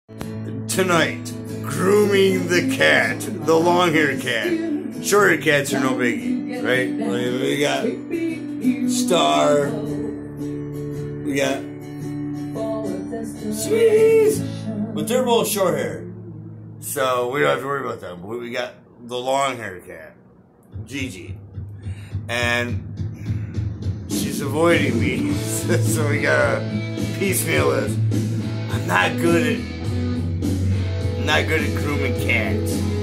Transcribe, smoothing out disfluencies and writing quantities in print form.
Tonight, grooming the cat, the long-haired cat. Short-haired cats are no biggie, right? We got Star, we got Sweeties, but they're both short-haired, so we don't have to worry about them. But we got the long-haired cat, Gigi, and she's avoiding me, so we gotta piecemeal this. I'm not good at grooming cats.